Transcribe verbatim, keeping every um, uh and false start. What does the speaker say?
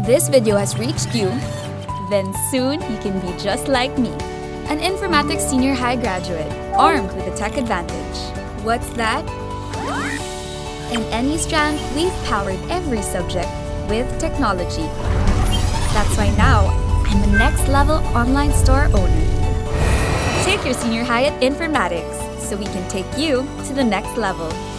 this video has reached you, then soon you can be just like me, an informatics senior high graduate, armed with a tech advantage. What's that? In any Strand, we've powered every subject with technology. That's why now, I'm a next-level online store owner. Take your senior high at Informatics, so we can take you to the next level.